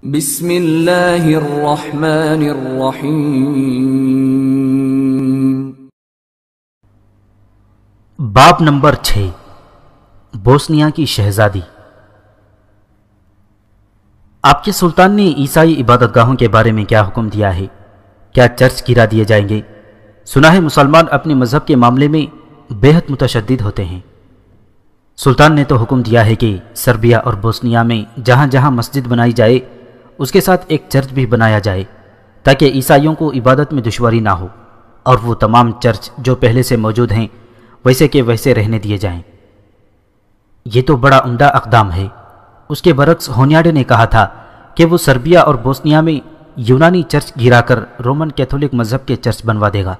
بسم اللہ الرحمن الرحیم۔ باب نمبر 6، بوسنیا کی شہزادی۔ آپ کے سلطان نے عیسائی عبادت گاہوں کے بارے میں کیا حکم دیا ہے؟ کیا چرچ گرا دیے جائیں گے؟ سنا ہے مسلمان اپنے مذہب کے معاملے میں بے حد متشدد ہوتے ہیں۔ سلطان نے تو حکم دیا ہے کہ سربیا اور بوسنیا میں جہاں جہاں مسجد بنائی جائے اس کے ساتھ ایک چرچ بھی بنایا جائے تاکہ عیسائیوں کو عبادت میں دشواری نہ ہو، اور وہ تمام چرچ جو پہلے سے موجود ہیں ویسے کے ویسے رہنے دیے جائیں۔ یہ تو بڑا عمدہ اقدام ہے۔ اس کے برعکس ہونیاڈے نے کہا تھا کہ وہ سربیا اور بوسنیا میں یونانی چرچ گرا کر رومن کیتھولک مذہب کے چرچ بنوا دے گا۔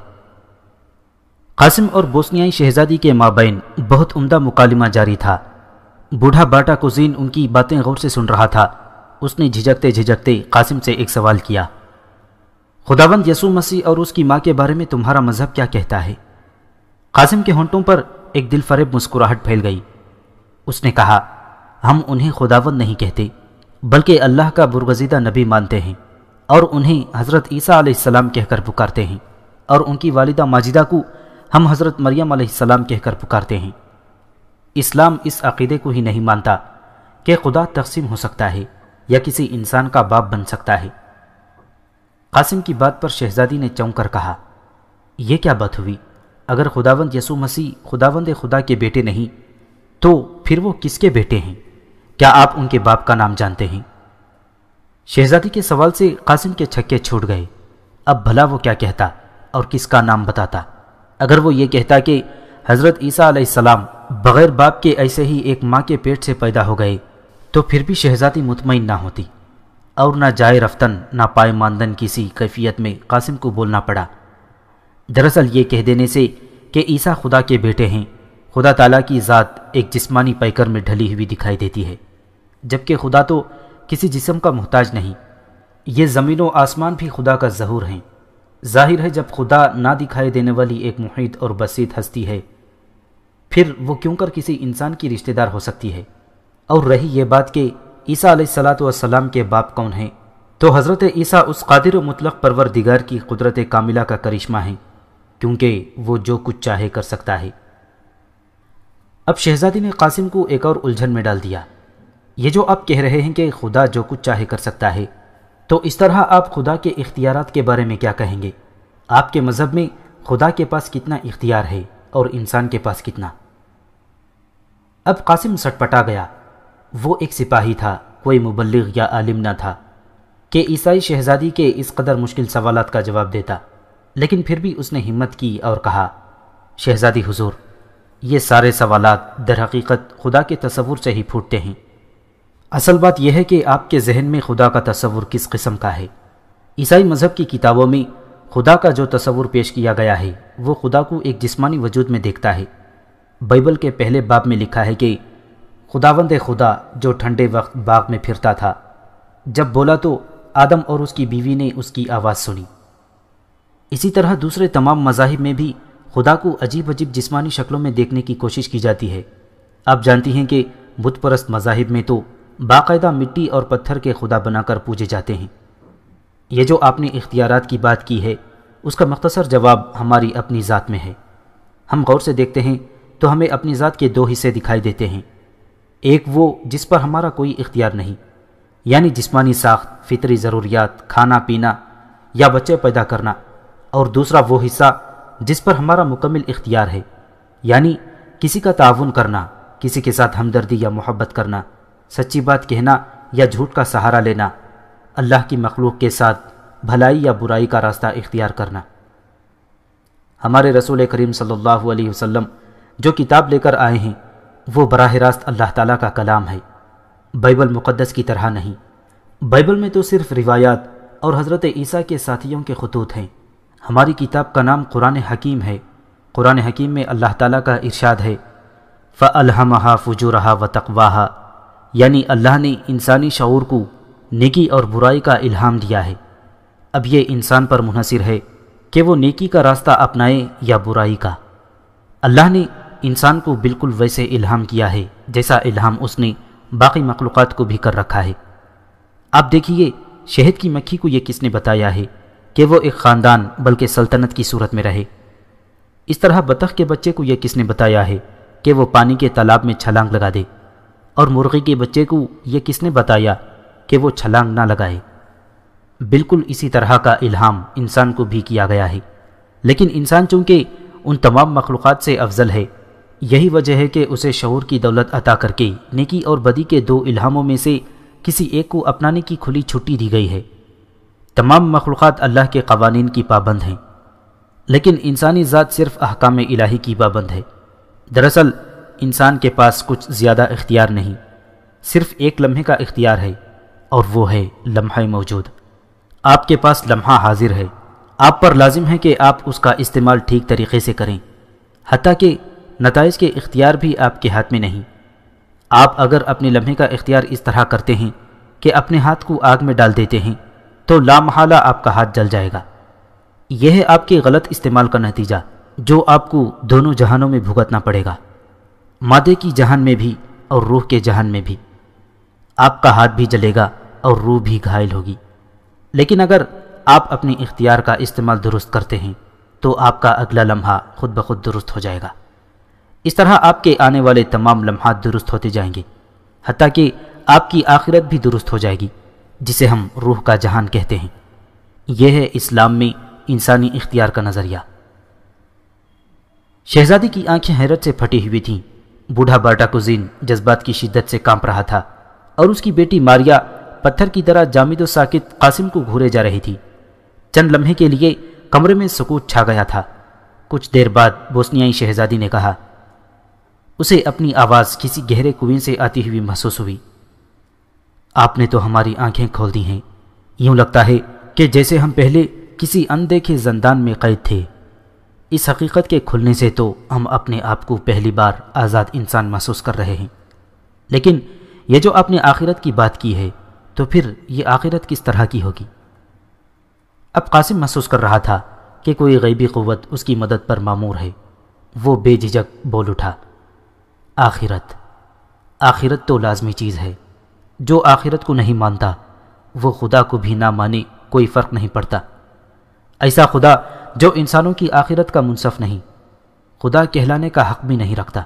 قاسم اور بوسنیائی شہزادی کے مابین بہت عمدہ مکالمہ جاری تھا۔ بوڑھا باٹا کوزین ان کی باتیں غور سے سن رہا تھا۔ اس نے جھجکتے جھجکتے قاسم سے ایک سوال کیا، خداوند یسوع مسیح اور اس کی ماں کے بارے میں تمہارا مذہب کیا کہتا ہے؟ قاسم کے ہونٹوں پر ایک دل فریب مسکراہٹ پھیل گئی۔ اس نے کہا، ہم انہیں خداوند نہیں کہتے بلکہ اللہ کا برگزیدہ نبی مانتے ہیں، اور انہیں حضرت عیسیٰ علیہ السلام کہہ کر پکارتے ہیں، اور ان کی والدہ ماجدہ کو ہم حضرت مریم علیہ السلام کہہ کر پکارتے ہیں۔ اسلام اس عقیدے کو ہی نہیں مانتا کہ خدا تقسیم ہو سکتا ہے یا کسی انسان کا باپ بن سکتا ہے۔ قاسم کی بات پر شہزادی نے چونک کر کہا، یہ کیا بات ہوئی؟ اگر خداوند یسوع مسیح خداوند خدا کے بیٹے نہیں تو پھر وہ کس کے بیٹے ہیں؟ کیا آپ ان کے باپ کا نام جانتے ہیں؟ شہزادی کے سوال سے قاسم کے چھکے چھوٹ گئے۔ اب بھلا وہ کیا کہتا اور کس کا نام بتاتا؟ اگر وہ یہ کہتا کہ حضرت عیسیٰ علیہ السلام بغیر باپ کے ایسے ہی ایک ماں کے پیٹ سے پیدا ہو گئے تو پھر بھی شہزادی مطمئن نہ ہوتی، اور نہ جائے رفتن نہ پائے ماندن کسی کیفیت میں قاسم کو بولنا پڑا۔ دراصل یہ کہہ دینے سے کہ عیسیٰ خدا کے بیٹے ہیں، خدا تعالیٰ کی ذات ایک جسمانی پیکر میں ڈھلی ہوئی دکھائی دیتی ہے، جبکہ خدا تو کسی جسم کا محتاج نہیں۔ یہ زمین و آسمان بھی خدا کا ظہور ہیں۔ ظاہر ہے جب خدا نہ دکھائی دینے والی ایک محیط اور بسیط ہستی ہے، پھر وہ کیوں کر کسی انسان کی رشتہ دار ہو سکتی ہے؟ اور رہی یہ بات کہ عیسیٰ علیہ السلام کے باپ کون ہیں، تو حضرت عیسیٰ اس قادر و مطلق پروردگار کی قدرت کاملہ کا کرشمہ ہیں، کیونکہ وہ جو کچھ چاہے کر سکتا ہے۔ اب شہزادی نے قاسم کو ایک اور الجھن میں ڈال دیا۔ یہ جو آپ کہہ رہے ہیں کہ خدا جو کچھ چاہے کر سکتا ہے، تو اس طرح آپ خدا کے اختیارات کے بارے میں کیا کہیں گے؟ آپ کے مذہب میں خدا کے پاس کتنا اختیار ہے اور انسان کے پاس کتنا؟ اب قاسم سٹپٹا گیا۔ وہ ایک سپاہی تھا، کوئی مبلغ یا عالم نہ تھا کہ عیسائی شہزادی کے اس قدر مشکل سوالات کا جواب دیتا، لیکن پھر بھی اس نے ہمت کی اور کہا، شہزادی حضور، یہ سارے سوالات در حقیقت خدا کے تصور سے ہی پھوٹتے ہیں۔ اصل بات یہ ہے کہ آپ کے ذہن میں خدا کا تصور کس قسم کا ہے۔ عیسائی مذہب کی کتابوں میں خدا کا جو تصور پیش کیا گیا ہے وہ خدا کو ایک جسمانی وجود میں دیکھتا ہے۔ بائبل کے پہلے باب میں لکھا ہے کہ خداوند خدا جو ٹھنڈے وقت باغ میں پھرتا تھا، جب بولا تو آدم اور اس کی بیوی نے اس کی آواز سنی۔ اسی طرح دوسرے تمام مذاہب میں بھی خدا کو عجیب عجیب جسمانی شکلوں میں دیکھنے کی کوشش کی جاتی ہے۔ آپ جانتی ہیں کہ بت پرست مذاہب میں تو باقاعدہ مٹی اور پتھر کے خدا بنا کر پوجے جاتے ہیں۔ یہ جو آپ نے اختیارات کی بات کی ہے اس کا مختصر جواب ہماری اپنی ذات میں ہے۔ ہم غور سے دیکھتے ہیں تو ہمیں اپنی ذات کے دو حصے دکھائی دیتے ہیں، ایک وہ جس پر ہمارا کوئی اختیار نہیں، یعنی جسمانی ساخت، فطری ضروریات، کھانا پینا یا بچے پیدا کرنا، اور دوسرا وہ حصہ جس پر ہمارا مکمل اختیار ہے، یعنی کسی کا تعاون کرنا، کسی کے ساتھ ہمدردی یا محبت کرنا، سچی بات کہنا یا جھوٹ کا سہارا لینا، اللہ کی مخلوق کے ساتھ بھلائی یا برائی کا راستہ اختیار کرنا۔ ہمارے رسول کریم صلی اللہ علیہ وسلم جو کتاب لے کر آئے ہیں وہ براہ راست اللہ تعالیٰ کا کلام ہے، بائبل مقدس کی طرح نہیں۔ بائبل میں تو صرف روایات اور حضرت عیسیٰ کے ساتھیوں کے خطوط ہیں۔ ہماری کتاب کا نام قرآن حکیم ہے۔ قرآن حکیم میں اللہ تعالیٰ کا ارشاد ہے، فَأَلْهَمَهَا فُجُورَهَا وَتَقْوَاهَا، یعنی اللہ نے انسانی شعور کو نیکی اور برائی کا الہام دیا ہے۔ اب یہ انسان پر منحصر ہے کہ وہ نیکی کا راستہ اپنائے یا برائی کا۔ اللہ نے انسان کو بالکل ویسے الہام کیا ہے جیسا الہام اس نے باقی مخلوقات کو بھی کر رکھا ہے۔ آپ دیکھیے شہد کی مکھی کو یہ کس نے بتایا ہے کہ وہ ایک خاندان بلکہ سلطنت کی صورت میں رہے؟ اس طرح بطخ کے بچے کو یہ کس نے بتایا ہے کہ وہ پانی کے تالاب میں چھلانگ لگا دے؟ اور مرغی کے بچے کو یہ کس نے بتایا کہ وہ چھلانگ نہ لگائے؟ بالکل اسی طرح کا الہام انسان کو بھی کیا گیا ہے، لیکن انسان چونکہ ان تمام مخلوقات سے افضل ہے، یہی وجہ ہے کہ اسے شعور کی دولت عطا کر کے نیکی اور بدی کے دو الہاموں میں سے کسی ایک کو اپنانے کی کھلی چھٹی دی گئی ہے۔ تمام مخلوقات اللہ کے قوانین کی پابند ہیں، لیکن انسانی ذات صرف احکام الہی کی پابند ہے۔ دراصل انسان کے پاس کچھ زیادہ اختیار نہیں، صرف ایک لمحے کا اختیار ہے، اور وہ ہے لمحہ موجود۔ آپ کے پاس لمحہ حاضر ہے، آپ پر لازم ہے کہ آپ اس کا استعمال ٹھیک طریقے سے کریں، حتیٰ کہ نتائج کے اختیار بھی آپ کے ہاتھ میں نہیں۔ آپ اگر اپنے لمحے کا اختیار اس طرح کرتے ہیں کہ اپنے ہاتھ کو آگ میں ڈال دیتے ہیں تو لامحالہ آپ کا ہاتھ جل جائے گا۔ یہ ہے آپ کے غلط استعمال کا نتیجہ، جو آپ کو دونوں جہانوں میں بھگتنا پڑے گا، مادے کی جہان میں بھی اور روح کے جہان میں بھی۔ آپ کا ہاتھ بھی جلے گا اور روح بھی گھائل ہوگی۔ لیکن اگر آپ اپنے اختیار کا استعمال درست کرتے ہیں تو آپ کا اگلا لمحہ خود بخود درست ہو جائے گا۔ اس طرح آپ کے آنے والے تمام لمحات درست ہوتے جائیں گے، حتیٰ کہ آپ کی آخرت بھی درست ہو جائے گی، جسے ہم روح کا جہان کہتے ہیں۔ یہ ہے اسلام میں انسانی اختیار کا نظریہ۔ شہزادی کی آنکھیں حیرت سے پھٹی ہوئی تھیں۔ بوڑھا باٹا کوزین جذبات کی شدت سے کانپ رہا تھا، اور اس کی بیٹی ماریا پتھر کی طرح جامد و ساکت قاسم کو گھورے جا رہی تھی۔ چند لمحے کے لیے کمرے میں سکوت چھا گیا تھا۔ کچھ دیر بعد بوسنیائی شہزادی نے کہا۔ اسے اپنی آواز کسی گہرے کنویں سے آتی ہوئی محسوس ہوئی۔ آپ نے تو ہماری آنکھیں کھول دی ہیں، یوں لگتا ہے کہ جیسے ہم پہلے کسی اندیکھے زندان میں قید تھے۔ اس حقیقت کے کھلنے سے تو ہم اپنے آپ کو پہلی بار آزاد انسان محسوس کر رہے ہیں۔ لیکن یہ جو آپ نے آخرت کی بات کی ہے، تو پھر یہ آخرت کس طرح کی ہوگی؟ اب قاسم محسوس کر رہا تھا کہ کوئی غیبی قوت اس کی مدد پر مامور ہے۔ وہ بے جھجک بول اٹھا، آخرت، آخرت تو لازمی چیز ہے۔ جو آخرت کو نہیں مانتا وہ خدا کو بھی نہ مانے، کوئی فرق نہیں پڑتا۔ ایسا خدا جو انسانوں کی آخرت کا منصف نہیں، خدا کہلانے کا حق بھی نہیں رکھتا۔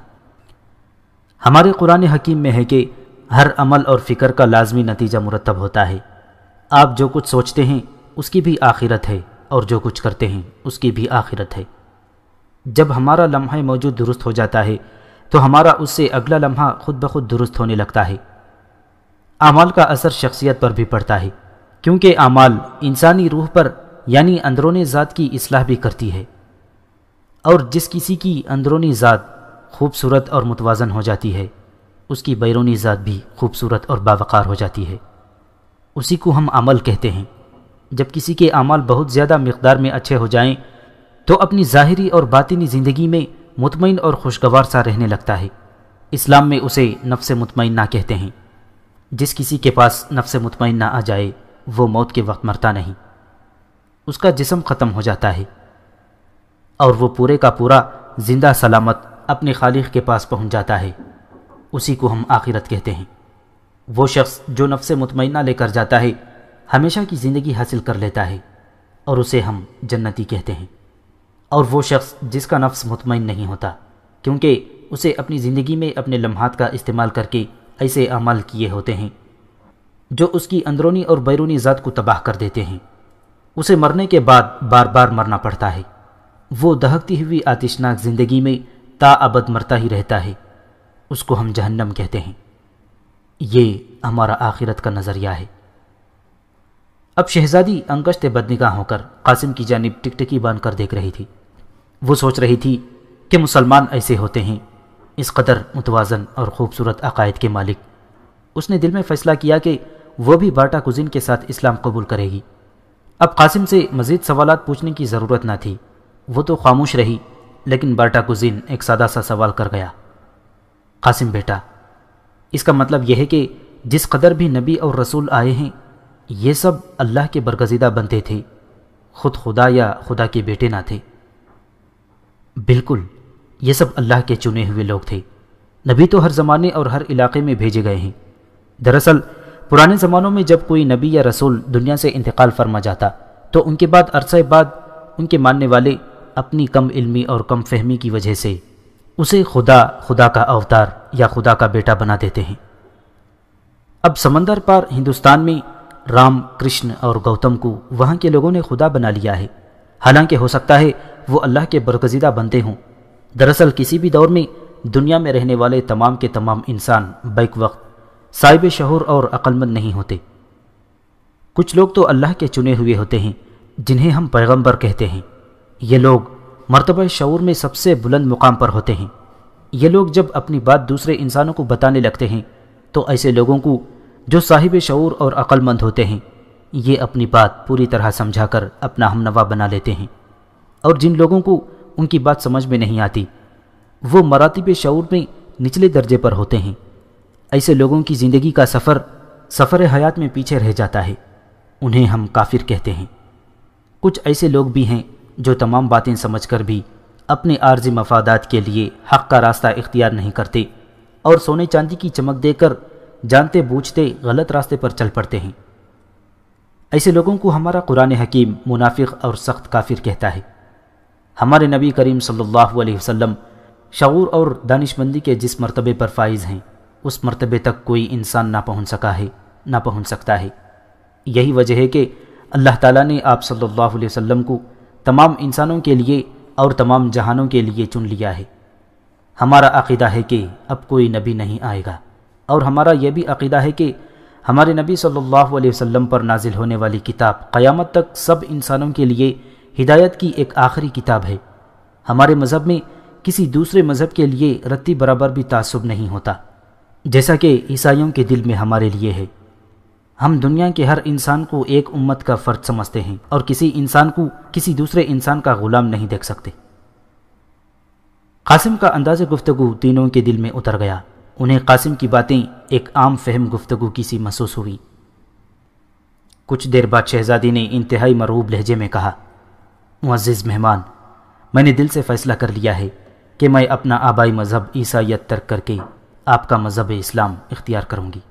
ہمارے قرآن حکیم میں ہے کہ ہر عمل اور فکر کا لازمی نتیجہ مرتب ہوتا ہے۔ آپ جو کچھ سوچتے ہیں اس کی بھی آخرت ہے، اور جو کچھ کرتے ہیں اس کی بھی آخرت ہے۔ جب ہمارا لمحہ موجود درست ہو جاتا ہے تو ہمارا اس سے اگلا لمحہ خود بخود درست ہونے لگتا ہے۔ اعمال کا اثر شخصیت پر بھی پڑتا ہے، کیونکہ اعمال انسانی روح پر یعنی اندرونی ذات کی اصلاح بھی کرتی ہے، اور جس کسی کی اندرونی ذات خوبصورت اور متوازن ہو جاتی ہے، اس کی بیرونی ذات بھی خوبصورت اور باوقار ہو جاتی ہے۔ اسی کو ہم عمل کہتے ہیں۔ جب کسی کے اعمال بہت زیادہ مقدار میں اچھے ہو جائیں تو اپنی ظاہری اور باطنی زندگی میں مطمئن اور خوشگوار سا رہنے لگتا ہے۔ اسلام میں اسے نفس مطمئنہ کہتے ہیں۔ جس کسی کے پاس نفس مطمئنہ آ جائے وہ موت کے وقت مرتا نہیں، اس کا جسم ختم ہو جاتا ہے، اور وہ پورے کا پورا زندہ سلامت اپنے خالق کے پاس پہنچ جاتا ہے۔ اسی کو ہم آخرت کہتے ہیں۔ وہ شخص جو نفس مطمئنہ لے کر جاتا ہے ہمیشہ کی زندگی حاصل کر لیتا ہے، اور اسے ہم جنتی کہتے ہیں۔ اور وہ شخص جس کا نفس مطمئن نہیں ہوتا، کیونکہ اسے اپنی زندگی میں اپنے لمحات کا استعمال کر کے ایسے اعمال کیے ہوتے ہیں جو اس کی اندرونی اور بیرونی ذات کو تباہ کر دیتے ہیں، اسے مرنے کے بعد بار بار مرنا پڑتا ہے۔ وہ دہکتی ہوئی آتشناک زندگی میں تا ابد مرتا ہی رہتا ہے۔ اس کو ہم جہنم کہتے ہیں۔ یہ ہمارا آخرت کا نظریہ ہے۔ اب شہزادی انگشت بدنگاہ ہو کر قاسم کی جانب ٹکٹکی باندھ کر دیکھ رہی تھی۔ وہ سوچ رہی تھی کہ مسلمان ایسے ہوتے ہیں، اس قدر متوازن اور خوبصورت عقائد کے مالک۔ اس نے دل میں فیصلہ کیا کہ وہ بھی باٹا کوزین کے ساتھ اسلام قبول کرے گی۔ اب قاسم سے مزید سوالات پوچھنے کی ضرورت نہ تھی۔ وہ تو خاموش رہی، لیکن باٹا کوزین ایک سادہ سا سوال کر گیا، قاسم بیٹا، اس کا مطلب یہ ہے کہ جس قدر بھی نبی اور رسول آئے ہیں یہ سب اللہ کے برگزیدہ بندے تھے، خود خدا یا خدا کے بیٹے نہ تھے؟ بالکل، یہ سب اللہ کے چنے ہوئے لوگ تھے۔ نبی تو ہر زمانے اور ہر علاقے میں بھیجے گئے ہیں۔ دراصل پرانے زمانوں میں جب کوئی نبی یا رسول دنیا سے انتقال فرما جاتا تو ان کے بعد عرصہ بعد ان کے ماننے والے اپنی کم علمی اور کم فہمی کی وجہ سے اسے خدا کا اوتار یا خدا کا بیٹا بنا دیتے ہیں۔ اب سمندر پار ہندوستان میں رام، کرشن اور گوتم کو وہاں کے لوگوں نے خدا بنا لیا ہے، حالانکہ ہو سکتا ہے وہ اللہ کے برگزیدہ بندے ہوں۔ دراصل کسی بھی دور میں دنیا میں رہنے والے تمام کے تمام انسان بیک وقت صاحب شعور اور عقل مند نہیں ہوتے۔ کچھ لوگ تو اللہ کے چنے ہوئے ہوتے ہیں جنہیں ہم پیغمبر کہتے ہیں۔ یہ لوگ مرتبہ شعور میں سب سے بلند مقام پر ہوتے ہیں۔ یہ لوگ جب اپنی بات دوسرے انسانوں کو بتانے لگتے ہیں تو ایسے لوگوں کو جو صاحب شعور اور عقل مند ہوتے ہیں یہ اپنی بات پوری طرح سمجھا کر اپنا ہمنوا بنا لیتے ہیں، اور جن لوگوں کو ان کی بات سمجھ میں نہیں آتی وہ مراتب شعور میں نچلے درجے پر ہوتے ہیں۔ ایسے لوگوں کی زندگی کا سفر حیات میں پیچھے رہ جاتا ہے، انہیں ہم کافر کہتے ہیں۔ کچھ ایسے لوگ بھی ہیں جو تمام باتیں سمجھ کر بھی اپنے عارضی مفادات کے لیے حق کا راستہ اختیار نہیں کرتے اور سونے چاندی کی چمک دے کر جانتے بوجھتے غلط راستے پر چل پڑتے ہیں۔ ایسے لوگوں کو ہمارا قرآن حکیم منافق اور سخت کافر کہتا ہے۔ ہمارے نبی کریم صلی اللہ علیہ وسلم شعور اور دانشمندی کے جس مرتبے پر فائز ہیں اس مرتبے تک کوئی انسان نہ پہنچ سکتا ہے۔ یہی وجہ ہے کہ اللہ تعالیٰ نے آپ صلی اللہ علیہ وسلم کو تمام انسانوں کے لیے اور تمام جہانوں کے لیے چن لیا ہے۔ ہمارا عقیدہ ہے کہ اب کوئی نبی نہیں آئے گا، اور ہمارا یہ بھی عقیدہ ہے کہ ہمارے نبی صلی اللہ علیہ وسلم پر نازل ہونے والی کتاب قیامت تک سب انسانوں کے لیے ہدایت کی ایک آخری کتاب ہے۔ ہمارے مذہب میں کسی دوسرے مذہب کے لیے رتی برابر بھی تعصب نہیں ہوتا، جیسا کہ عیسائیوں کے دل میں ہمارے لیے ہے۔ ہم دنیا کے ہر انسان کو ایک امت کا فرد سمجھتے ہیں اور کسی انسان کو کسی دوسرے انسان کا غلام نہیں دیکھ سکتے۔ قاسم کا انداز گفتگو تینوں کے دل میں اتر گیا۔ انہیں قاسم کی باتیں ایک عام فہم گفتگو کی سی محسوس ہوئی۔ کچھ دیر بعد شہزادی نے انتہائی مرعوب لہجے میں کہا، معزز مہمان، میں نے دل سے فیصلہ کر لیا ہے کہ میں اپنا آبائی مذہب عیسائیت ترک کر کے آپ کا مذہب اسلام اختیار کروں گی۔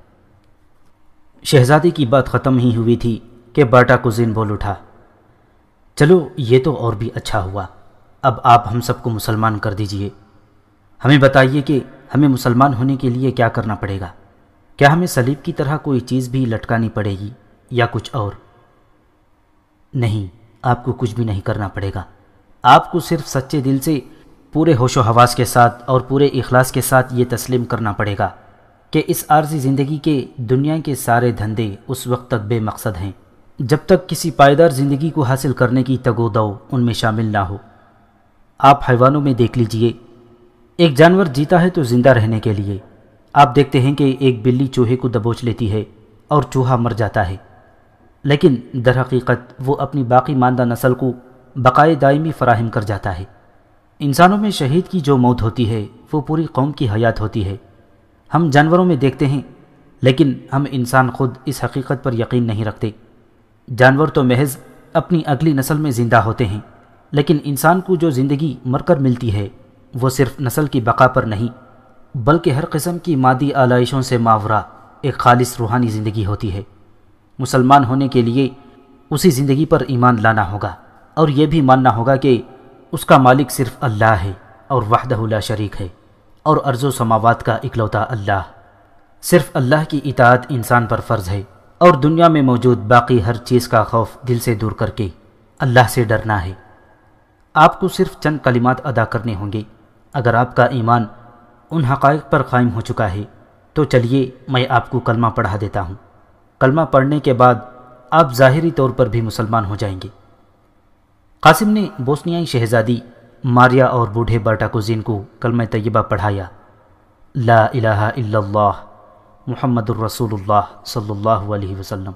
شہزادی کی بات ختم ہی ہوئی تھی کہ باٹا کوزین بول اٹھا، چلو یہ تو اور بھی اچھا ہوا، اب آپ ہم سب کو مسلمان کر دیجئے۔ ہمیں بتائیے کہ ہمیں مسلمان ہونے کے لیے کیا کرنا پڑے گا؟ کیا ہمیں صلیب کی طرح کوئی چیز بھی لٹکانی پڑے گی یا کچھ اور؟ نہیں، آپ کو کچھ بھی نہیں کرنا پڑے گا۔ آپ کو صرف سچے دل سے پورے ہوش و حواس کے ساتھ اور پورے اخلاص کے ساتھ یہ تسلیم کرنا پڑے گا کہ اس عارضی زندگی کے دنیا کے سارے دھندے اس وقت تک بے مقصد ہیں جب تک کسی پائیدار زندگی کو حاصل کرنے کی تگ و دو ان میں شامل نہ ہو۔ آپ حیوانوں میں دیکھ لیجئے، ایک جانور جیتا ہے تو زندہ رہنے کے لیے۔ آپ دیکھتے ہیں کہ ایک بلی چوہے کو دبوچ لیتی ہے اور چوہا مر جاتا ہے، لیکن در حقیقت وہ اپنی باقی ماندہ نسل کو بقائے دائمی فراہم کر جاتا ہے۔ انسانوں میں شہید کی جو موت ہوتی ہے وہ پوری قوم کی حیات ہوتی ہے۔ ہم جانوروں میں دیکھتے ہیں، لیکن ہم انسان خود اس حقیقت پر یقین نہیں رکھتے۔ جانور تو محض اپنی اگلی نسل میں زندہ ہوتے ہیں، لیکن انسان کو جو زندگی مر کر ملتی ہے وہ صرف نسل کی بقا پر نہیں بلکہ ہر قسم کی مادی آلائشوں سے ماورا ایک خالص روحانی زندگی ہوتی ہے۔ مسلمان ہونے کے لیے اسی زندگی پر ایمان لانا ہوگا اور یہ بھی ماننا ہوگا کہ اس کا مالک صرف اللہ ہے اور وحدہ لا شریک ہے، اور ارض و سماوات کا اکلوتا اللہ۔ صرف اللہ کی اطاعت انسان پر فرض ہے، اور دنیا میں موجود باقی ہر چیز کا خوف دل سے دور کر کے اللہ سے ڈرنا ہے۔ آپ کو صرف چند کلمات ادا کرنے ہوں گے۔ اگر آپ کا ایمان ان حقائق پر قائم ہو چکا ہے تو چلیے میں آپ کو کلمہ پڑھا دیتا ہوں۔ کلمہ پڑھنے کے بعد آپ ظاہری طور پر بھی مسلمان ہو جائیں گے۔ قاسم نے بوسنیائی شہزادی ماریا اور بوڑھے باٹا کوزین کو کلمہ طیبہ پڑھایا، لا الہ الا اللہ محمد الرسول اللہ صلی اللہ علیہ وسلم،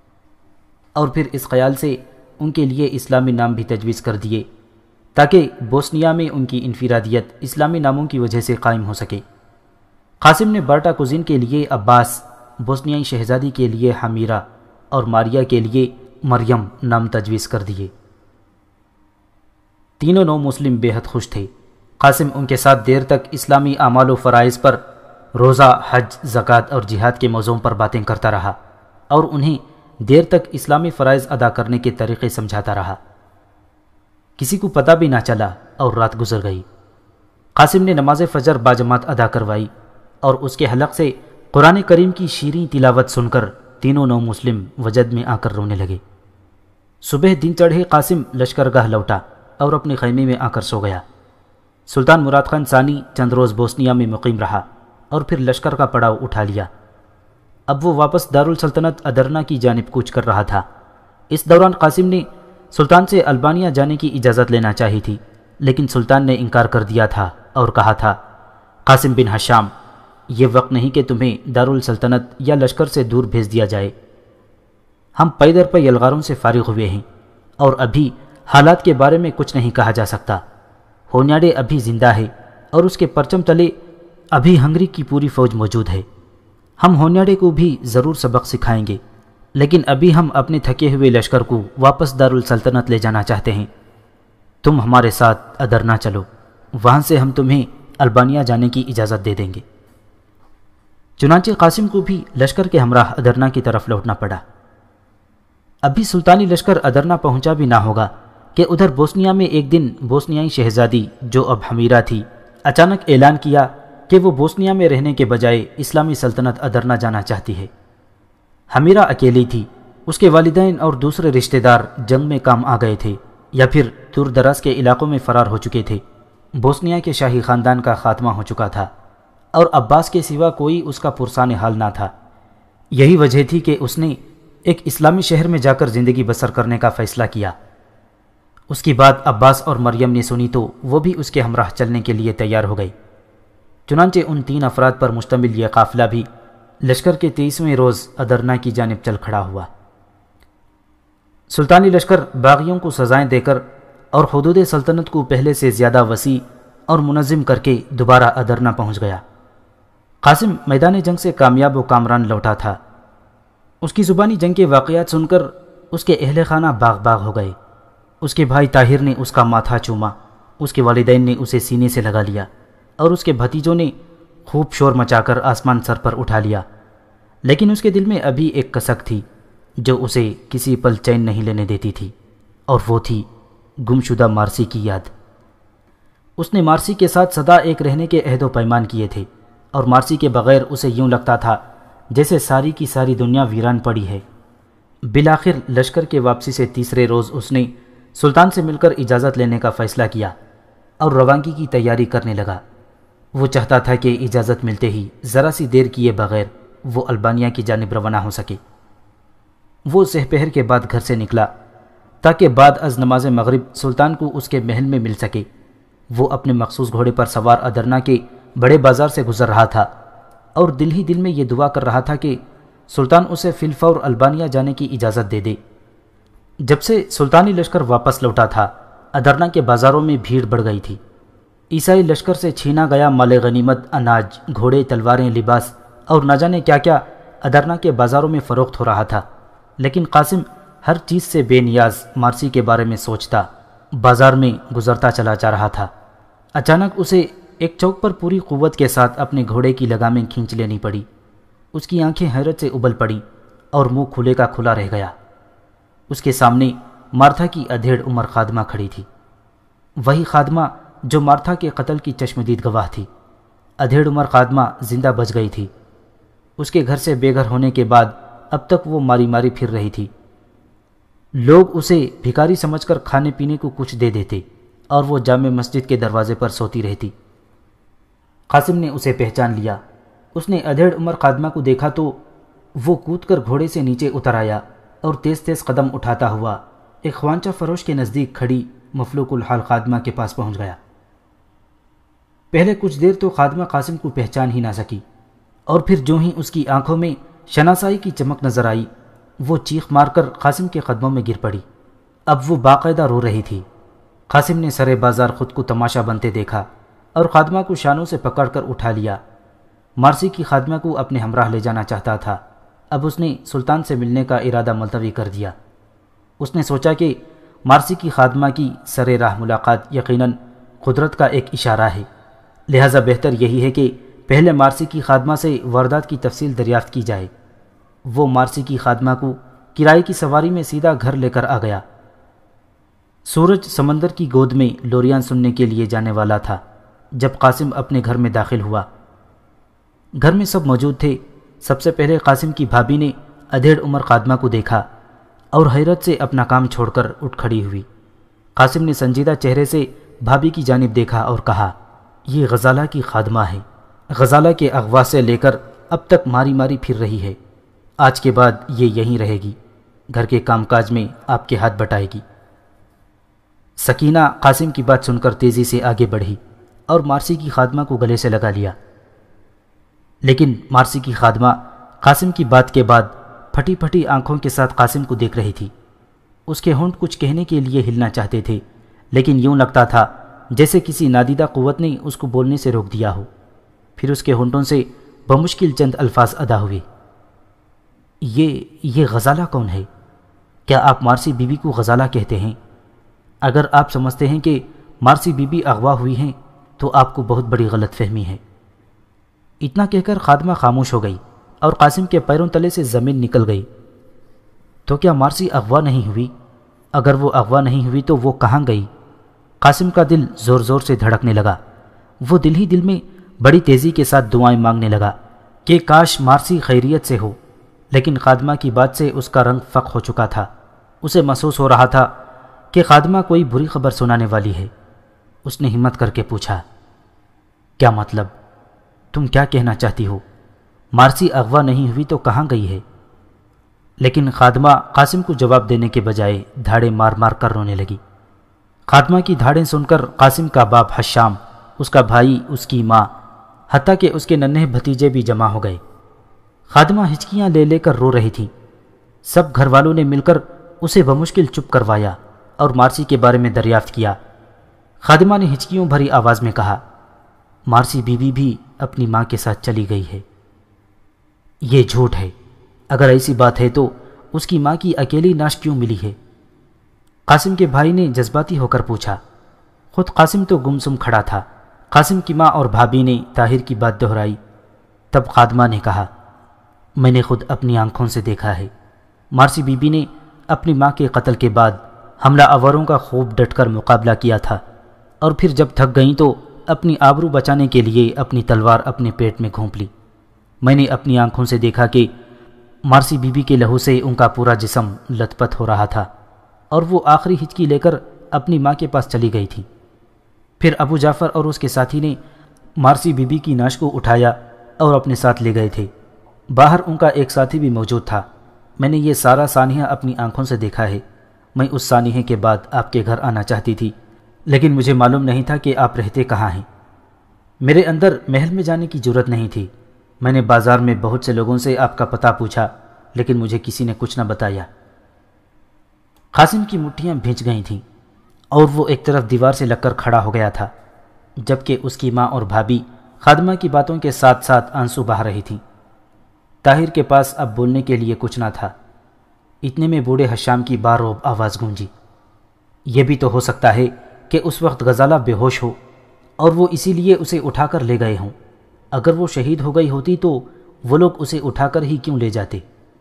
اور پھر اس خیال سے ان کے لیے اسلامی نام بھی تجویز کر دیے تاکہ بوسنیا میں ان کی انفرادیت اسلامی ناموں کی وجہ سے قائم ہو سکے۔ قاسم نے باٹا کوزین کے لیے عباس، بوسنیائی شہزادی کے لیے حمیرہ اور ماریا کے لیے مریم نام تجویز کر دیے۔ تینوں نو مسلم بے حد خوش تھے۔ قاسم ان کے ساتھ دیر تک اسلامی اعمال و فرائض پر، روزہ، حج، زکوٰۃ اور جہاد کے موضوعوں پر باتیں کرتا رہا۔ اور انہیں دیر تک اسلامی فرائض ادا کرنے کے طریقے سمجھاتا رہا۔ کسی کو پتہ بھی نہ چلا اور رات گزر گئی۔ قاسم نے نماز فجر باجماعت ادا کروائی اور اس کے حلق سے قرآن کریم کی شیریں تلاوت سن کر تینوں نو مسلم وجد میں آ کر رونے لگے۔ صبح دن چڑھے قاسم لشکرگاہ لوٹا اور اپنے خیمے میں آ کر سو گیا۔ سلطان مراد خان ثانی چند روز بوسنیا میں مقیم رہا اور پھر لشکر کا پڑاؤ اٹھا لیا۔ اب وہ واپس دارالسلطنت ادرنا کی جانب کوچ کر رہا تھا۔ اس دوران قاسم نے سلطان سے البانیہ جانے کی اجازت لینا چاہی تھی، لیکن سلطان نے انکار کر دیا تھا اور کہا تھا، قاسم بن حشام، یہ وقت نہیں کہ تمہیں دارالسلطنت یا لشکر سے دور بھیج دیا جائے۔ ہم پے در پے یلغاروں سے فارغ ہوئے ہیں اور ابھی حالات کے بارے میں کچھ نہیں کہا جا سکتا۔ ہونیاڈے ابھی زندہ ہے اور اس کے پرچم تلے ابھی ہنگری کی پوری فوج موجود ہے۔ ہم ہونیاڈے کو بھی ضرور سبق سکھائیں گے، لیکن ابھی ہم اپنے تھکے ہوئے لشکر کو واپس دارالسلطنت لے جانا چاہتے ہیں۔ تم ہمارے ساتھ ادرنا چلو، وہاں سے ہم تمہیں البانیہ جانے کی اجازت دے دیں گے۔ چنانچہ قاسم کو بھی لشکر کے ہمراہ ادرنا کی طرف لوٹنا پڑا۔ ابھی سلطانی لشکر ادرنا پہنچا بھی نہ ہوگا کہ ادھر بوسنیا میں ایک دن بوسنیائی شہزادی جو اب حمیرہ تھی، اچانک اعلان کیا کہ وہ بوسنیا میں رہنے کے بجائے اسلامی سلطنت ادرنا جانا چاہتی ہے۔ حمیرہ اکیلی تھی، اس کے والدین اور دوسرے رشتہ دار جنگ میں کام آ گئے تھے یا پھر دور دراز کے علاقوں میں فرار ہو چکے تھے۔ بوسنیا کے شاہی خاندان کا خاتمہ ہو چکا تھا اور عباس کے سوا کوئی اس کا پرسان حال نہ تھا۔ یہی وجہ تھی کہ اس نے ایک اسلامی شہر میں جا کر زندگی بسر کرنے کا فیصلہ کیا۔ اس کی بات عباس اور مریم نے سنی تو وہ بھی اس کے ہمراہ چلنے کے لیے تیار ہو گئی۔ چنانچہ ان 3 افراد پر مشتمل یہ قافلہ بھی لشکر کے 23ویں روز ادرنا کی جانب چل کھڑا ہوا۔ سلطانی لشکر باغیوں کو سزائیں دے کر اور حدود سلطنت کو پہلے سے زیادہ وسیع اور منظم کر کے دوبارہ ادرنا پہنچ گیا۔ قاسم میدان جنگ سے کامیاب و کامران لوٹا تھا۔ اس کی زبانی جنگ کے واقعات سن کر اس کے اہل خانہ باغ باغ ہو گئے۔ اس کے بھائی طاہر نے اس کا ماتھا چوما، اس کے والدین نے اسے سینے سے لگا لیا اور اس کے بھتیجوں نے خوب شور مچا کر آسمان سر پر اٹھا لیا، لیکن اس کے دل میں ابھی ایک کسک تھی جو اسے کسی پل چین نہیں لینے دیتی تھی، اور وہ تھی گمشدہ مارسی کی یاد۔ اس نے مارسی کے ساتھ سدا ایک رہنے کے عہد و پیمان کیے تھے، اور مارسی کے بغیر اسے یوں لگتا تھا جیسے ساری کی ساری دنیا ویران پڑی ہے۔ بالآخر لشکر کے واپسی سے تیسرے روز اس نے سلطان سے مل کر اجازت لینے کا فیصلہ کیا اور روانگی کی تیاری کرنے لگا۔ وہ چاہتا تھا کہ اجازت ملتے ہی ذرا سی دیر کیے بغیر وہ البانیہ کی جانب روانہ ہو سکے۔ وہ سحپہر کے بعد گھر سے نکلا تاکہ بعد از نماز مغرب سلطان کو اس کے محل میں مل سکے۔ وہ اپنے مخصوص گھوڑے پر سوار ادرنا کے بڑے بازار سے گزر رہا تھا اور دل ہی دل میں یہ دعا کر رہا تھا کہ سلطان اسے فی الفور البانیہ جانے کی اجازت دے دے۔ جب سے سلطانی لشکر واپس لوٹا تھا، ادرنا کے بازاروں میں بھیڑ بڑھ گئی تھی۔ عیسائی لشکر سے چھینا گیا مال غنیمت، اناج، گھوڑے، تلواریں، لباس اور نہ جانے کیا کیا ادرنا کے بازاروں میں فروخت ہو رہا تھا، لیکن قاسم ہر چیز سے بے نیاز مارسی کے بارے میں سوچتا بازار میں گزرتا چلا جا رہا تھا۔ اچانک اسے ایک چوک پر پوری قوت کے ساتھ اپنے گھوڑے کی لگامیں کھینچ لینی پڑی۔ اس کی آنکھیں حیرت سے ابل پڑیں اور منہ کھلے کا کھلا رہ گیا۔ اس کے سامنے مارتھا کی ادھیڑ عمر خادمہ کھڑی تھی، وہی خادمہ جو مارتھا کے قتل کی چشمدید گواہ تھی۔ ادھیڑ عمر خادمہ زندہ بچ گئی تھی۔ اس کے گھر سے بے گھر ہونے کے بعد اب تک وہ ماری ماری پھر رہی تھی۔ لوگ اسے بھکاری سمجھ کر کھانے پینے کو کچھ دے دیتے اور وہ جامع مسجد کے دروازے پر سوتی رہتی۔ قاسم نے اسے پہچان لیا۔ اس نے ادھیڑ عمر خادمہ کو دیکھا تو وہ کود کر گھوڑے سے نیچے اتر آیا اور تیز تیز قدم اٹھاتا ہوا ایک خوانچہ فروش کے نزدیک کھڑی مفلوک الحال خادمہ کے پاس پہنچ گیا۔ پہلے کچھ دیر تو خادمہ قاسم کو پہچان ہی نہ سکی، اور پھر جو ہی اس کی آنکھوں میں شناسائی کی چمک نظر آئی، وہ چیخ مار کر قاسم کے قدموں میں گر پڑی۔ اب وہ باقاعدہ رو رہی تھی۔ قاسم نے سرے بازار خود کو تماشا بنتے دیکھا اور خادمہ کو شانوں سے پکڑ کر اٹھا لیا۔ مارسی کی خادمہ کو اپنے ہمراہ لے جانا چاہتا تھا۔ اب اس نے سلطان سے ملنے کا ارادہ ملتوی کر دیا۔ اس نے سوچا کہ مارسی کی خادمہ کی سر راہ ملاقات یقیناً قدرت کا ایک اشارہ ہے، لہذا بہتر یہی ہے کہ پہلے مارسی کی خادمہ سے واردات کی تفصیل دریافت کی جائے۔ وہ مارسی کی خادمہ کو کرائے کی سواری میں سیدھا گھر لے کر آ گیا۔ سورج سمندر کی گود میں لوریان سننے کے لیے جانے والا تھا جب قاسم اپنے گھر میں داخل ہوا۔ گھر میں سب موجود تھے۔ سب سے پہلے قاسم کی بھابھی نے ادھیڑ عمر خادمہ کو دیکھا اور حیرت سے اپنا کام چھوڑ کر اٹھ کھڑی ہوئی۔ قاسم نے سنجیدہ چہرے سے بھابھی کی جانب دیکھا اور کہا، یہ غزالہ کی خادمہ ہے، غزالہ کے اغوا سے لے کر اب تک ماری ماری پھر رہی ہے، آج کے بعد یہ یہیں رہے گی، گھر کے کام کاج میں آپ کے ہاتھ بٹائے گی۔ سکینہ قاسم کی بات سن کر تیزی سے آگے بڑھی اور مارسی کی خادمہ کو گلے سے لگا لیا، لیکن مارسی کی خادمہ قاسم کی بات کے بعد پھٹی پھٹی آنکھوں کے ساتھ قاسم کو دیکھ رہی تھی۔ اس کے ہونٹ کچھ کہنے کے لیے ہلنا چاہتے تھے، لیکن یوں لگتا تھا جیسے کسی نادیدہ قوت نے اس کو بولنے سے روک دیا ہو۔ پھر اس کے ہونٹوں سے بمشکل چند الفاظ ادا ہوئے، یہ غزالہ کون ہے؟ کیا آپ مارسی بی بی کو غزالہ کہتے ہیں؟ اگر آپ سمجھتے ہیں کہ مارسی بی بی اغوا ہوئی ہیں تو آپ کو بہت بڑی غلط فہمی ہے۔ اتنا کہہ کر خادمہ خاموش ہو گئی اور قاسم کے پیروں تلے سے زمین نکل گئی۔ تو کیا مارسی اغوا نہیں ہوئی؟ اگر وہ اغوا نہیں ہوئی تو وہ کہاں گئی؟ قاسم کا دل زور زور سے دھڑکنے لگا۔ وہ دل ہی دل میں بڑی تیزی کے ساتھ دعائیں مانگنے لگا کہ کاش مارسی خیریت سے ہو، لیکن خادمہ کی بات سے اس کا رنگ فق ہو چکا تھا۔ اسے محسوس ہو رہا تھا کہ خادمہ کوئی بری خبر سنانے والی ہے۔ اس نے ہمت کر کے پوچھا، کیا مطلب؟ تم کیا کہنا چاہتی ہو؟ مارسی اغوا نہیں ہوئی تو کہاں گئی ہے؟ لیکن خادمہ قاسم کو جواب دینے کے بجائے دھاڑے مار مار کر رونے لگی۔ خادمہ کی دھاڑیں سن کر قاسم کا باپ حشام، اس کا بھائی، اس کی ماں، حتیٰ کہ اس کے ننھے بھتیجے بھی جمع ہو گئے۔ خادمہ ہچکیاں لے لے کر رو رہی تھی۔ سب گھر والوں نے مل کر اسے بمشکل چپ کروایا اور مارسی کے بارے میں دریافت کیا۔ خادمہ نے ہچکیوں بھری آواز میں کہا، مارسی بیوی بھی اپنی ماں کے ساتھ چلی گئی ہے۔ یہ جھوٹ ہے، اگر ایسی بات ہے تو اس کی ماں کی اکیلی نعش کیوں ملی ہے؟ قاسم کے بھائی نے جذباتی ہو کر پوچھا۔ خود قاسم تو گمسم کھڑا تھا۔ قاسم کی ماں اور بھابھی نے طاہر کی بات دہرائی۔ تب خادمہ نے کہا، میں نے خود اپنی آنکھوں سے دیکھا ہے، مارسی بی بی نے اپنی ماں کے قتل کے بعد حملہ آوروں کا خوب ڈٹ کر مقابلہ کیا تھا، اور پھر جب تھک گئیں تو اپنی آبرو بچانے کے لیے اپنی تلوار اپنے پیٹ میں گھونپ لی۔ میں نے اپنی آنکھوں سے دیکھا کہ مارسی بی بی کے لہو سے ان کا پورا جسم لت پت ہو رہا تھا، اور وہ آخری ہچکی لے کر اپنی ماں کے پاس چلی گئی تھی۔ پھر ابو جعفر اور اس کے ساتھی نے مارسی بی بی کی نعش کو اٹھایا اور اپنے ساتھ لے گئے تھے۔ باہر ان کا ایک ساتھی بھی موجود تھا۔ میں نے یہ سارا سانحہ اپنی آنکھوں سے دیکھا ہے۔ میں اس سانحے کے بعد آپ کے گھر آنا چاہتی تھی، لیکن مجھے معلوم نہیں تھا کہ آپ رہتے کہاں ہیں۔ میرے اندر محل میں جانے کی جرت نہیں تھی۔ میں نے بازار میں بہت سے لوگوں سے آپ کا پتہ پوچھا، لیکن مجھے کسی نے کچھ نہ بتایا۔ قاسم کی مٹھیاں بھیج گئی تھیں اور وہ ایک طرف دیوار سے لگ کر کھڑا ہو گیا تھا، جبکہ اس کی ماں اور بھابھی خادمہ کی باتوں کے ساتھ ساتھ آنسو بہا رہی تھیں۔ طاہر کے پاس اب بولنے کے لیے کچھ نہ تھا۔ اتنے میں بوڑھے حشام کی باروب آواز گونجی، یہ بھی تو ہو سکتا ہے کہ اس وقت غزالہ بے ہوش ہو اور وہ اسی لیے اسے اٹھا کر لے گئے ہوں۔ اگر وہ شہید ہو گئی ہوتی تو وہ لوگ اسے اٹھا کر ہی کیوں لے جاتے؟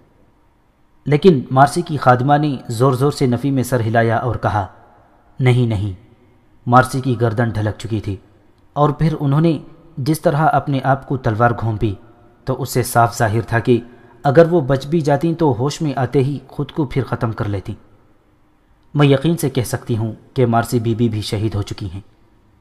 لیکن مارسی کی خادمہ نے زور زور سے نفی میں سر ہلایا اور کہا، نہیں نہیں، مارسی کی گردن ڈھلک چکی تھی، اور پھر انہوں نے جس طرح اپنے آپ کو تلوار گھونپی تو اس سے صاف ظاہر تھا کہ اگر وہ بچ بھی جاتیں تو ہوش میں آتے ہی خود کو پھر ختم کر لیتی۔ میں یقین سے کہہ سکتی ہوں کہ مارسی بی بی بھی شہید ہو چکی ہیں۔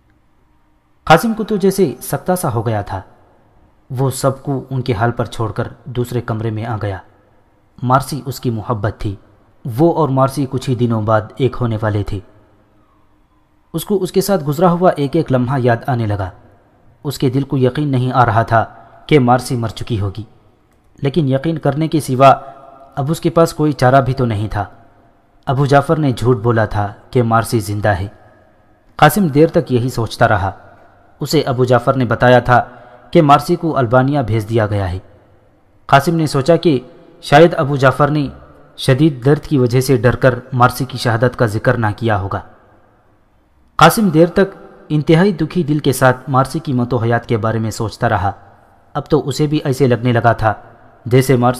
قاسم کو تو جیسے سکتہ سا ہو گیا تھا۔ وہ سب کو ان کے حال پر چھوڑ کر دوسرے کمرے میں آ گیا۔ مارسی اس کی محبت تھی۔ وہ اور مارسی کچھ ہی دنوں بعد ایک ہونے والے تھے۔ اس کو اس کے ساتھ گزرا ہوا ایک ایک لمحہ یاد آنے لگا۔ اس کے دل کو یقین نہیں آ رہا تھا کہ مارسی مر چکی ہوگی، لیکن یقین کرنے کے سوا اب اس کے پاس کوئی چارہ بھی تو نہیں تھا۔ ابو جعفر نے جھوٹ بولا تھا کہ مارسی زندہ ہے۔ قاسم دیر تک یہی سوچتا رہا۔ اسے ابو جعفر نے بتایا تھا کہ مارسی کو البانیہ بھیج دیا گیا ہے۔ قاسم نے سوچا کہ شاید ابو جعفر نے شدید درد کی وجہ سے ڈر کر مارسی کی شہادت کا ذکر نہ کیا ہوگا۔ قاسم دیر تک انتہائی دکھی دل کے ساتھ مارسی کی موت و حیات کے بارے میں سوچتا رہا۔ اب تو اسے بھی ایسے لگنے لگا تھا جیسے مارسی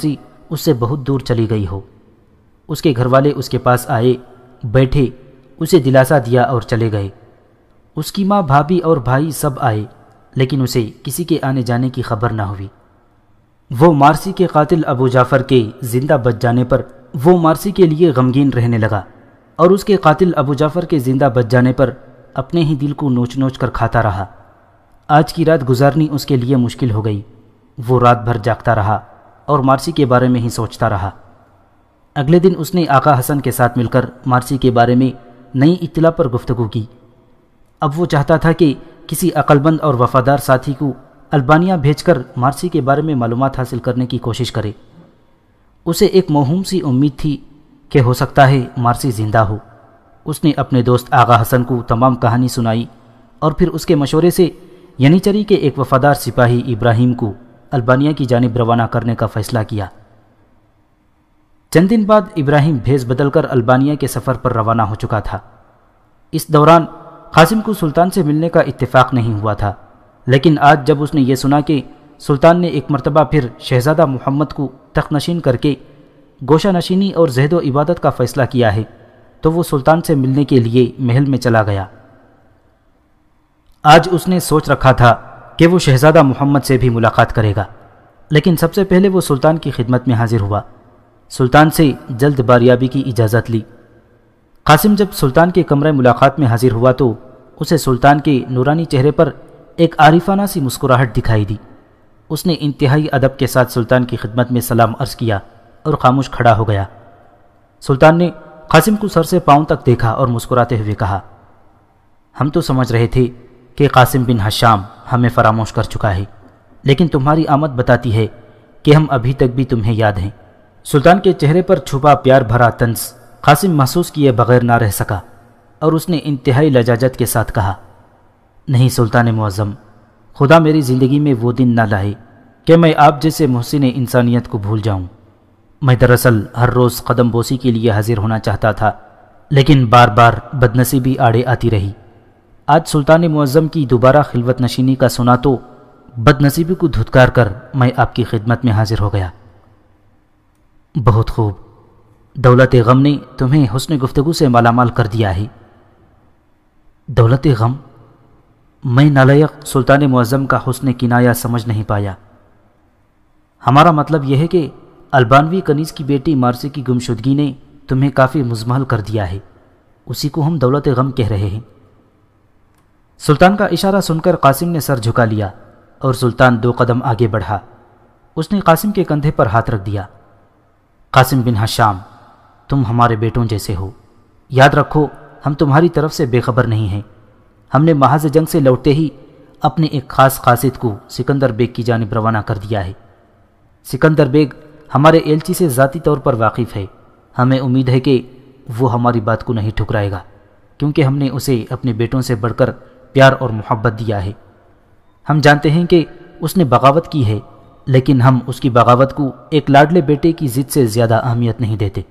اس سے بہت دور چلی گئی ہو۔ اس کے گھر والے اس کے پاس آئے، بیٹھے، اسے دلاسا دیا اور چلے گئے۔ اس کی ماں، بھابھی اور بھائی سب آئے، لیکن اسے کسی کے آنے جانے کی خبر نہ ہوئی۔ وہ مارسی کے قاتل ابو جعفر کے زندہ بچ جانے پر وہ مارسی کے لیے غمگین رہنے لگا، اور اس کے قاتل ابو جعفر کے زندہ بچ جانے پر اپنے ہی دل کو نوچ نوچ کر کھاتا رہا۔ آج کی رات گزارنی اس کے لیے مشکل ہو گئی۔ وہ رات بھر جاگتا رہا اور مارسی کے بارے میں ہی سوچتا رہا۔ اگلے دن اس نے آقا حسن کے ساتھ مل کر مارسی کے بارے میں نئی اطلاع پر گفتگو کی۔ اب وہ چاہتا تھا کہ کسی عقلمند اور وفادار ساتھی کو البانیہ بھیج کر مارسی کے بارے میں معلومات حاصل کرنے کی کوشش کرے۔ اسے ایک موہوم سی امید تھی کہ ہو سکتا ہے مارسی زندہ ہو۔ اس نے اپنے دوست آغا حسن کو تمام کہانی سنائی اور پھر اس کے مشورے سے ینیچری کے ایک وفادار سپاہی ابراہیم کو البانیہ کی جانب روانہ کرنے کا فیصلہ کیا۔ چند دن بعد ابراہیم بھیس بدل کر البانیہ کے سفر پر روانہ ہو چکا تھا۔ اس دوران قاسم کو سلطان سے ملنے کا اتفاق نہیں ہوا تھا، لیکن آج جب اس نے یہ سنا کہ سلطان نے ایک مرتبہ پھر شہزادہ محمد کو تخت نشین کر کے گوشہ نشینی اور زہد و عبادت کا فیصلہ کیا ہے، تو وہ سلطان سے ملنے کے لیے محل میں چلا گیا۔ آج اس نے سوچ رکھا تھا کہ وہ شہزادہ محمد سے بھی ملاقات کرے گا، لیکن سب سے پہلے وہ سلطان کی خدمت میں حاضر ہوا، سلطان سے جلد باریابی کی اجازت لی۔ قاسم جب سلطان کے کمرے ملاقات میں حاضر ہوا تو اسے سلطان کے نورانی چہرے پر ایک عارفانہ سی مسکراہٹ دکھائی دی۔ اس نے انتہائی ادب کے ساتھ سلطان کی خدمت میں سلام عرض کیا اور خاموش کھڑا ہو گیا۔ سلطان نے قاسم کو سر سے پاؤں تک دیکھا اور مسکراتے ہوئے کہا، ہم تو سمجھ رہے تھے کہ قاسم بن حشام ہمیں فراموش کر چکا ہے، لیکن تمہاری آمد بتاتی ہے کہ ہم ابھی تک بھی تمہیں یاد ہیں۔ سلطان کے چہرے پر چھپا پیار بھرا طنز قاسم محسوس کیے بغیر نہ رہ سکا، اور اس نے انتہائی لجاجت کے ساتھ کہا، نہیں سلطان معظم، خدا میری زندگی میں وہ دن نہ لائے کہ میں آپ جیسے محسن انسانیت کو بھول جاؤں۔ میں دراصل ہر روز قدم بوسی کے لیے حاضر ہونا چاہتا تھا، لیکن بار بار بدنصیبی آڑے آتی رہی۔ آج سلطان معظم کی دوبارہ خلوت نشینی کا سنا تو بدنصیبی کو دھتکار کر میں آپ کی خدمت میں حاضر ہو گیا۔ بہت خوب، دولت غم نے تمہیں حسن گفتگو سے مالا مال کر دیا ہے۔ دولت غم؟ میں نالائق سلطان معظم کا حسن کنایہ سمجھ نہیں پایا۔ ہمارا مطلب یہ ہے کہ البانوی کنیز کی بیٹی مارسی کی گمشدگی نے تمہیں کافی مزمحل کر دیا ہے، اسی کو ہم دولت غم کہہ رہے ہیں۔ سلطان کا اشارہ سن کر قاسم نے سر جھکا لیا اور سلطان 2 قدم آگے بڑھا۔ اس نے قاسم کے کندھے پر ہاتھ رکھ دیا۔ قاسم بن حشام، تم ہمارے بیٹوں جیسے ہو، یاد رکھو ہم تمہاری طرف سے بے خبر نہیں ہیں۔ ہم نے محاذ جنگ سے لوٹتے ہی اپنے ایک خاص قاصد کو سکندر بیگ کی جانب روانہ کر دیا ہے۔ سکندر بیگ ہمارے ایلچی سے ذاتی طور پر واقف ہے۔ ہمیں امید ہے کہ وہ ہماری بات کو نہیں ٹھکرائے گا، کیونکہ ہم نے اسے اپنے بیٹوں سے بڑھ کر پیار اور محبت دیا ہے۔ ہم جانتے ہیں کہ اس نے بغاوت کی ہے، لیکن ہم اس کی بغاوت کو ایک لاڈلے بیٹے کی ضد سے زیادہ اہمیت نہیں دیتے۔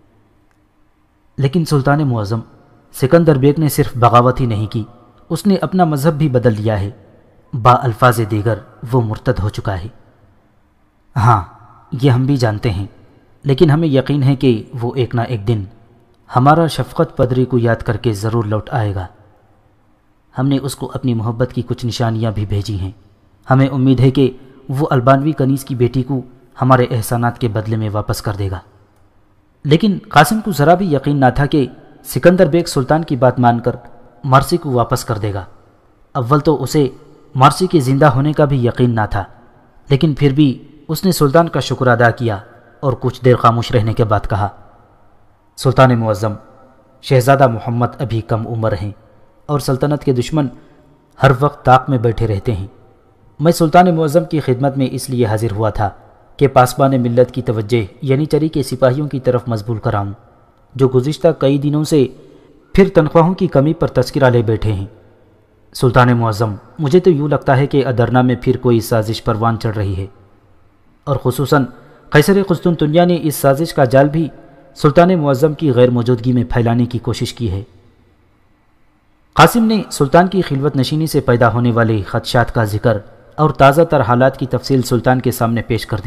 لیکن سلطان معظم، سکندر بیگ نے صرف بغاوت ہی نہیں کی، اس نے اپنا مذہب بھی بدل لیا ہے۔ با الفاظ دیگر وہ مرتد ہو چکا ہے۔ ہاں، یہ ہم بھی جانتے ہیں، لیکن ہمیں یقین ہے کہ وہ ایک نہ ایک دن ہمارا شفقت پدری کو یاد کر کے ضرور لوٹ آئے گا۔ ہم نے اس کو اپنی محبت کی کچھ نشانیاں بھی بھیجی ہیں۔ ہمیں امید ہے کہ وہ البانوی کنیز کی بیٹی کو ہمارے احسانات کے بدلے میں واپس کر دے گا۔ لیکن قاسم کو ذرا بھی یقین نہ تھا کہ سکندر بیگ سلطان کی بات مان کر مارسی کو واپس کر دے گا۔ اول تو اسے مارسی کے زندہ ہونے کا بھی یقین نہ تھا، لیکن پھر بھی اس نے سلطان کا شکر ادا کیا اور کچھ دیر خاموش رہنے کے بعد کہا، سلطان معظم، شہزادہ محمد ابھی کم عمر ہیں اور سلطنت کے دشمن ہر وقت طاق میں بیٹھے رہتے ہیں۔ میں سلطان معظم کی خدمت میں اس لیے حاضر ہوا تھا کہ پاسبان ملت کی توجہ ینیچری کے سپاہیوں کی طرف مبذول کراؤں، جو گزشتہ کئی دنوں سے پھر تنخواہوں کی کمی پر تذکرہ لے بیٹھے ہیں۔ سلطان معظم، مجھے تو یوں لگتا ہے کہ ادرنا میں پھر کوئی سازش پروان چڑھ رہی ہے، اور خصوصاً قیصر قسطنطنیہ نے اس سازش کا جال بھی سلطان معظم کی غیر موجودگی میں پھیلانے کی کوشش کی ہے۔ قاسم نے سلطان کی خلوت نشینی سے پیدا ہونے والے خدشات کا ذکر اور تازہ تر حالات کی تفصیل سلطان کے سامنے پیش کر دی،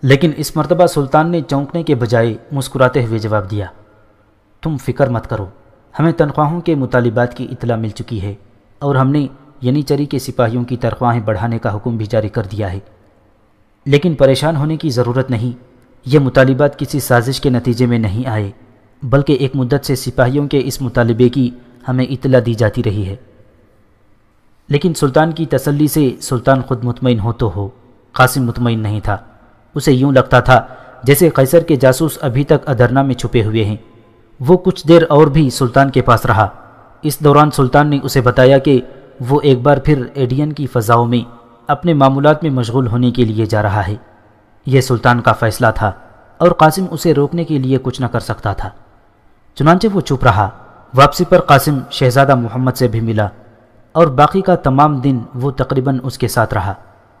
لیکن اس مرتبہ سلطان نے چونکنے کے بجائے مسکراتے ہوئے جواب دیا، تم فکر مت کرو، ہمیں تنخواہوں کے مطالبات کی اطلاع مل چکی ہے اور ہم نے ینیچری کے سپاہیوں کی تنخواہیں بڑھانے کا حکم بھی جاری کر دیا ہے۔ لیکن پریشان ہونے کی ضرورت نہیں، یہ مطالبات کسی سازش کے نتیجے میں نہیں آئے، بلکہ ایک مدت سے سپاہیوں کے اس مطالبے کی ہمیں اطلاع دی جاتی رہی ہے۔ لیکن سلطان کی تسلی سے سلطان خود مطمئن ہو قاسم مطمئن نہیں تھا۔ اسے یوں لگتا تھا جیسے قیصر کے جاسوس ابھی تک ادرنا میں چھپے ہوئے ہیں۔ وہ کچھ دیر اور بھی سلطان کے پاس رہا۔ اس دوران سلطان نے اسے بتایا کہ وہ ایک بار پھر ایڈین کی فضاؤں میں اپنے معمولات میں مشغول ہونے کے لیے جا رہا ہے۔ یہ سلطان کا فیصلہ تھا اور قاسم اسے روکنے کے لیے کچھ نہ کر سکتا تھا۔ چنانچہ وہ چپ رہا۔ واپسی پر قاسم شہزادہ محمد سے بھی ملا اور باقی کا تمام دن وہ تقریباً اس کے ساتھ رہا۔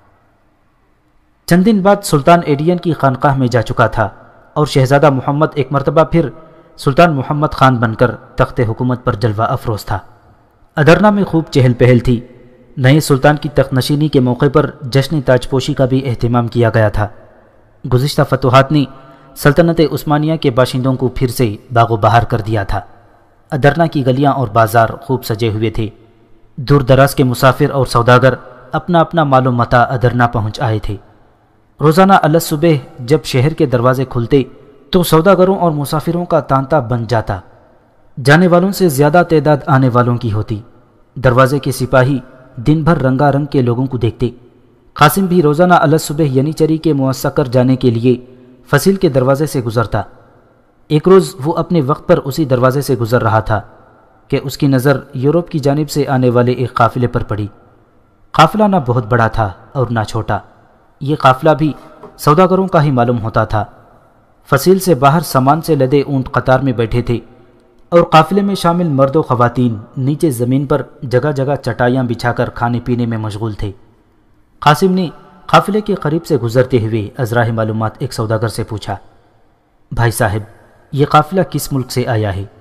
چند دن بعد سلطان ایڈین کی خانقاہ میں جا چکا تھا اور شہزادہ محمد ایک مرتبہ پھر سلطان محمد خان بن کر تخت حکومت پر جلوہ افروز تھا۔ ادرنا میں خوب چہل پہل تھی۔ نئے سلطان کی تخت نشینی کے موقع پر جشن تاج پوشی کا بھی اہتمام کیا گیا تھا۔ گزشتہ فتوحات نے سلطنت عثمانیہ کے باشندوں کو پھر سے باغ و بہار کر دیا تھا۔ ادرنا کی گلیاں اور بازار خوب سجے ہوئے تھے۔ دور دراز کے مسافر اور سوداگر اپنا اپنا مال و متاع ادرنا پہنچ آئے تھے۔ روزانہ الصبح جب شہر کے دروازے کھلتے تو سوداگروں اور مسافروں کا تانتا بن جاتا۔ جانے والوں سے زیادہ تعداد آنے والوں کی ہوتی۔ دروازے کے سپاہی دن بھر رنگا رنگ کے لوگوں کو دیکھتے۔ قاسم بھی روزانہ الصبح ینیچری کے موثقر جانے کے لیے فصیل کے دروازے سے گزرتا۔ ایک روز وہ اپنے وقت پر اسی دروازے سے گزر رہا تھا کہ اس کی نظر یورپ کی جانب سے آنے والے ایک قافلے پر پڑی۔ قافلہ نہ بہت بڑا تھا اور نہ چھوٹا۔ یہ قافلہ بھی سوداگروں کا ہی معلوم ہوتا تھا۔ فصیل سے باہر سامان سے لدے اونٹ قطار میں بیٹھے تھے اور قافلے میں شامل مرد و خواتین نیچے زمین پر جگہ جگہ چٹائیاں بچھا کر کھانے پینے میں مشغول تھے۔ قاسم نے قافلے کے قریب سے گزرتے ہوئے ازراہ معلومات ایک سوداگر سے پوچھا، بھائی صاحب، یہ قافلہ کس ملک سے آیا ہے؟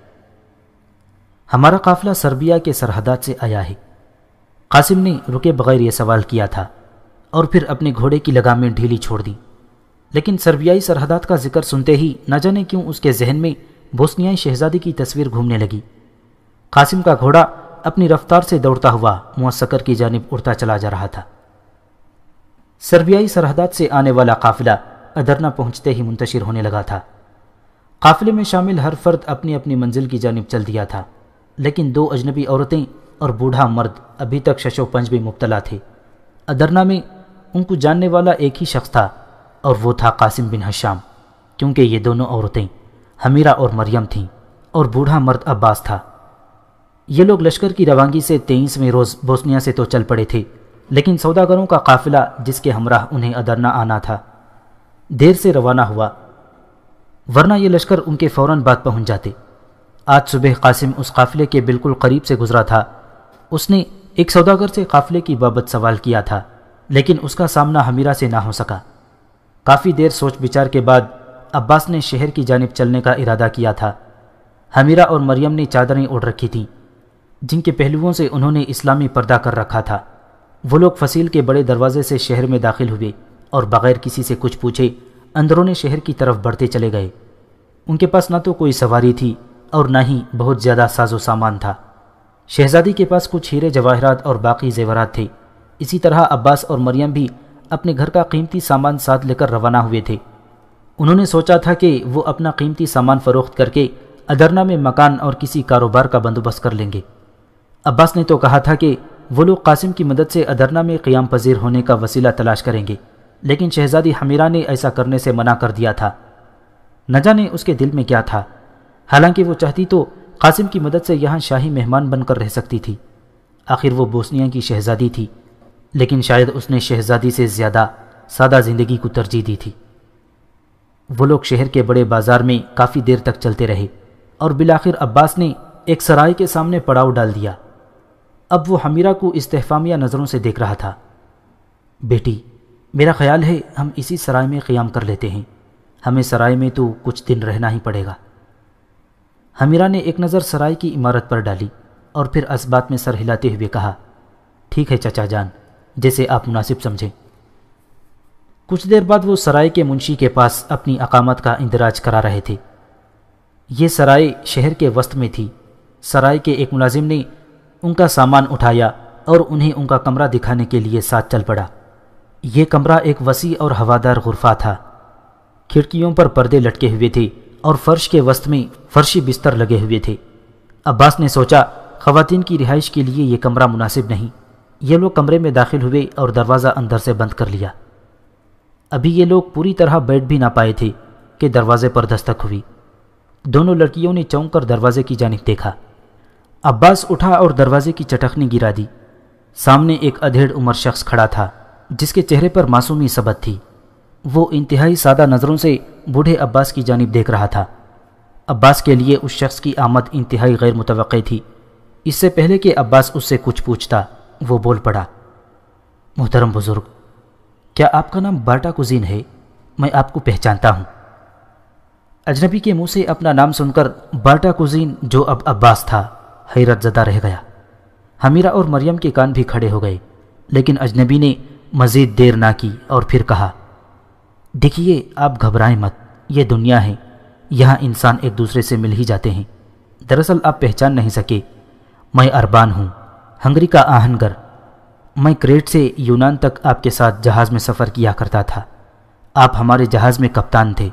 ہمارا قافلہ سربیا کے سرحدات سے آیا ہے۔ قاسم نے رکے بغیر یہ سوال کیا تھا اور پھر اپنے گھوڑے کی لگامیں ڈھیلی چھوڑ دی۔ لیکن سربیائی سرحدات کا ذکر سنتے ہی نہ جانے کیوں اس کے ذہن میں بوسنیائی شہزادی کی تصویر گھومنے لگی۔ قاسم کا گھوڑا اپنی رفتار سے دوڑتا ہوا معسکر کی جانب اڑتا چلا جا رہا تھا۔ سربیائی سرحدات سے آنے والا قافلہ ادرنا پہنچتے ہی منتشر ہونے لگا تھا۔ قافلے میں شامل ہر فرد اپنی اپنی منزل کی جانب چل دیا تھا، لیکن دو اجنبی عورتیں اور بوڑھا مرد ابھی تک شش و پنج میں مبتلا تھے۔ ادرنا میں ان کو جاننے والا ایک ہی شخص تھا اور وہ تھا قاسم بن حشام، کیونکہ یہ دونوں عورتیں حمیرہ اور مریم تھیں اور بوڑھا مرد عباس تھا۔ یہ لوگ لشکر کی روانگی سے 23ویں روز بوسنیا سے تو چل پڑے تھے، لیکن سوداگروں کا قافلہ جس کے ہمراہ انہیں ادرنا آنا تھا دیر سے روانہ ہوا، ورنہ یہ لشکر ان کے فوراً بعد پہنچ جاتے۔ آج صبح قاسم اس قافلے کے بالکل قریب سے گزرا تھا۔ اس نے ایک سوداگر سے قافلے کی بابت سوال کیا تھا، لیکن اس کا سامنا حمیرہ سے نہ ہو سکا۔ کافی دیر سوچ بچار کے بعد عباس نے شہر کی جانب چلنے کا ارادہ کیا تھا۔ حمیرہ اور مریم نے چادریں اوڑھ رکھی تھیں جن کے پہلوؤں سے انہوں نے اسلامی پردہ کر رکھا تھا۔ وہ لوگ فصیل کے بڑے دروازے سے شہر میں داخل ہوئے اور بغیر کسی سے کچھ پوچھے اندرون شہر کی طرف بڑھتے چلے گئے۔ ان کے پاس نہ تو کوئی سواری تھی اور نہ ہی بہت زیادہ ساز و سامان تھا۔ شہزادی کے پاس کچھ ہیرے جواہرات اور باقی زیورات تھے۔ اسی طرح عباس اور مریم بھی اپنے گھر کا قیمتی سامان ساتھ لے کر روانہ ہوئے تھے۔ انہوں نے سوچا تھا کہ وہ اپنا قیمتی سامان فروخت کر کے ادرنا میں مکان اور کسی کاروبار کا بندوبست کر لیں گے۔ عباس نے تو کہا تھا کہ وہ لوگ قاسم کی مدد سے ادرنا میں قیام پذیر ہونے کا وسیلہ تلاش کریں گے، لیکن شہزادی حمیرہ نے ایسا کرنے سے منع کر دیا تھا۔ نہ جانے اس کے دل میں کیا تھا، حالانکہ وہ چاہتی تو قاسم کی مدد سے یہاں شاہی مہمان بن کر رہ سکتی تھی۔ آخر وہ بوسنیا کی شہزادی تھی، لیکن شاید اس نے شہزادی سے زیادہ سادہ زندگی کو ترجیح دی تھی۔ وہ لوگ شہر کے بڑے بازار میں کافی دیر تک چلتے رہے اور بالآخر عباس نے ایک سرائے کے سامنے پڑاؤ ڈال دیا۔ اب وہ حمیرہ کو استحفامیہ نظروں سے دیکھ رہا تھا۔ بیٹی، میرا خیال ہے ہم اسی سرائے میں قیام کر لیتے ہیں، ہمیں سرائے میں تو کچھ دن رہنا ہی پڑے گا۔ حمیرہ نے ایک نظر سرائے کی عمارت پر ڈالی اور پھر اس بات میں سر ہلاتے ہوئے کہا، ٹھیک ہے چچا جان، جیسے آپ مناسب سمجھیں۔ کچھ دیر بعد وہ سرائے کے منشی کے پاس اپنی اقامت کا اندراج کرا رہے تھے۔ یہ سرائے شہر کے وسط میں تھی۔ سرائے کے ایک ملازم نے ان کا سامان اٹھایا اور انہیں ان کا کمرہ دکھانے کے لیے ساتھ چل پڑا۔ یہ کمرہ ایک وسیع اور ہوادار غرفہ تھا۔ کھڑکیوں پر پردے لٹکے ہوئے تھے اور فرش کے وسط میں فرشی بستر لگے ہوئے تھے۔ عباس نے سوچا خواتین کی رہائش کے لیے یہ کمرہ مناسب نہیں۔ یہ لوگ کمرے میں داخل ہوئے اور دروازہ اندر سے بند کر لیا۔ ابھی یہ لوگ پوری طرح بیٹھ بھی نہ پائے تھے کہ دروازے پر دستک ہوئی۔ دونوں لڑکیوں نے چونک کر دروازے کی جانب دیکھا۔ عباس اٹھا اور دروازے کی چٹخنی گرا دی۔ سامنے ایک ادھیڑ عمر شخص کھڑا تھا جس کے چہرے پر معصومی صبت تھی۔ وہ انتہائی سادہ نظروں سے بوڑھے عباس کی جانب دیکھ رہا تھا۔ عباس کے لیے اس شخص کی آمد انتہائی غیر متوقع تھی۔ اس سے پہلے کہ عباس اس سے کچھ پوچھتا وہ بول پڑا، محترم بزرگ، کیا آپ کا نام بارٹا کوزین ہے؟ میں آپ کو پہچانتا ہوں۔ اجنبی کے منہ سے اپنا نام سن کر بارٹا کوزین جو اب عباس تھا حیرت زدہ رہ گیا۔ حمیرہ اور مریم کے کان بھی کھڑے ہو گئے، لیکن اجنبی نے مزید دیر نہ کی اور پھر کہا، دیکھیے آپ گھبرائیں مت، یہ دنیا ہے، یہاں انسان ایک دوسرے سے مل ہی جاتے ہیں۔ دراصل آپ پہچان نہیں سکے، میں اربان ہوں، ہنگری کا آہنگر۔ میں کریٹ سے یونان تک آپ کے ساتھ جہاز میں سفر کیا کرتا تھا۔ آپ ہمارے جہاز میں کپتان تھے۔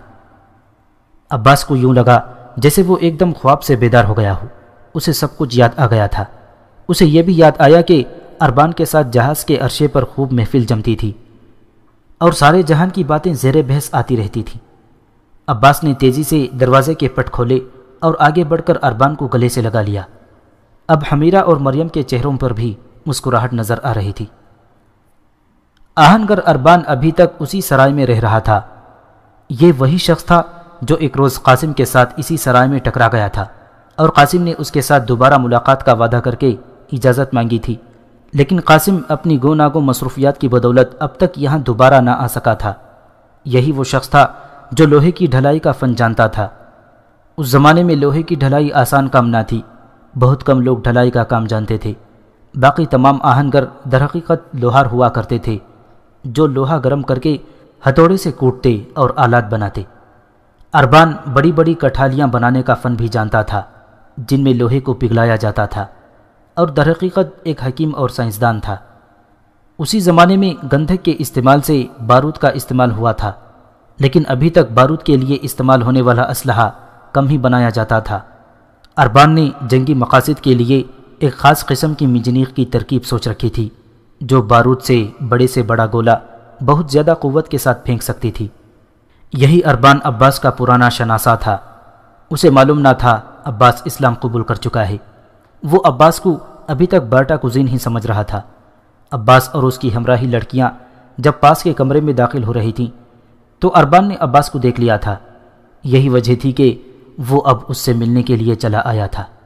عباس کو یوں لگا جیسے وہ ایک دم خواب سے بیدار ہو گیا ہو۔ اسے سب کچھ یاد آ گیا تھا۔ اسے یہ بھی یاد آیا کہ اربان کے ساتھ جہاز کے عرشے پر خوب محفل جمتی تھی اور سارے جہان کی باتیں زیر بحث آتی رہتی تھیں۔ عباس نے تیزی سے دروازے کے پٹ کھولے اور آگے بڑھ کر اربان کو گلے سے لگا لیا۔ اب حمیرہ اور مریم کے چہروں پر بھی مسکراہٹ نظر آ رہی تھی۔ آہنگر اربان ابھی تک اسی سرائے میں رہ رہا تھا۔ یہ وہی شخص تھا جو ایک روز قاسم کے ساتھ اسی سرائے میں ٹکرا گیا تھا اور قاسم نے اس کے ساتھ دوبارہ ملاقات کا وعدہ کر کے اجازت مانگی تھی، لیکن قاسم اپنی گو ناگو مصروفیات کی بدولت اب تک یہاں دوبارہ نہ آ سکا تھا۔ یہی وہ شخص تھا جو لوہے کی ڈھلائی کا فن جانتا تھا۔ اس زمانے میں لوہے کی ڈھلائی آسان کام نہ تھی، بہت کم لوگ ڈھلائی کا کام جانتے تھے۔ باقی تمام آہنگر درحقیقت لوہار ہوا کرتے تھے جو لوہا گرم کر کے ہتھوڑے سے کوٹتے اور آلات بناتے۔ اربان بڑی بڑی کٹھالیاں بنانے کا فن بھی جانتا تھا جن میں لوہے کو پگھلایا جاتا تھا، اور درحقیقت ایک حکیم اور سائنسدان تھا۔ اسی زمانے میں گندھک کے استعمال سے بارود کا استعمال ہوا تھا، لیکن ابھی تک بارود کے لیے استعمال ہونے والا اسلحہ کم ہی بنایا جاتا تھا۔ اربان نے جنگی مقاصد کے لیے ایک خاص قسم کی منجنیق کی ترکیب سوچ رکھی تھی جو بارود سے بڑا گولہ بہت زیادہ قوت کے ساتھ پھینک سکتی تھی۔ یہی اربان عباس کا پرانا شناسہ تھا۔ اسے معلوم نہ تھا عباس اسلام قبول کر چکا ہے۔ وہ عباس کو ابھی تک بارٹا کوزین ہی سمجھ رہا تھا۔ عباس اور اس کی ہمراہی لڑکیاں جب پاس کے کمرے میں داخل ہو رہی تھیں تو اربان نے عباس کو دیکھ لیا تھا۔ یہی وجہ تھی کہ وہ اب اس سے ملنے کے لیے چلا آیا تھا۔